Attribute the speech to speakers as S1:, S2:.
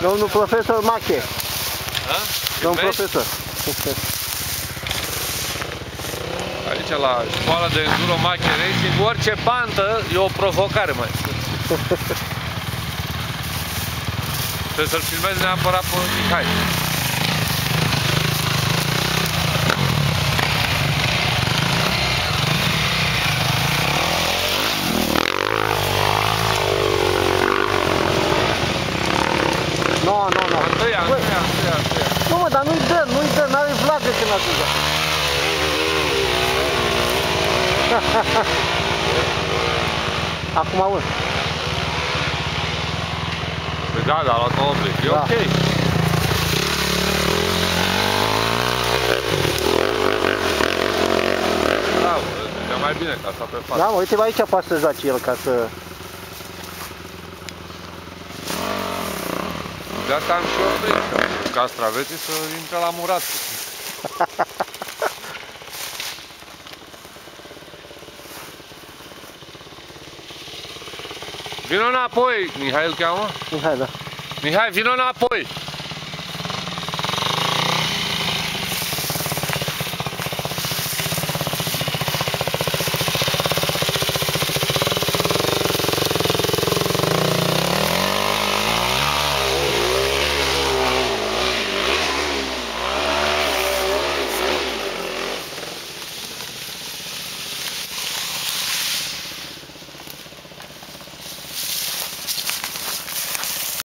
S1: Domnul profesor Mache. Domnul profesor.
S2: Aici la școala de enduro Mache Racing, orice pantă e o provocare, mai. Trebuie să-l filmezi neapărat pe Mihai.
S1: Nu.
S2: Întâia.
S1: Nu mă, dar nu-i dă, n-are vlagă când atâta. Acum auzi.
S2: Păi da, dar a luat-o oblic, e ok. Da, e mai bine ca asta pe față.
S1: Da, mă, uite-vă aici poate să joace el ca să...
S2: De asta am și oprit, castraveții să intre la murat. Vino înapoi, Mihai îl cheamă?
S1: Mihai, da.
S2: Mihai, vino înapoi!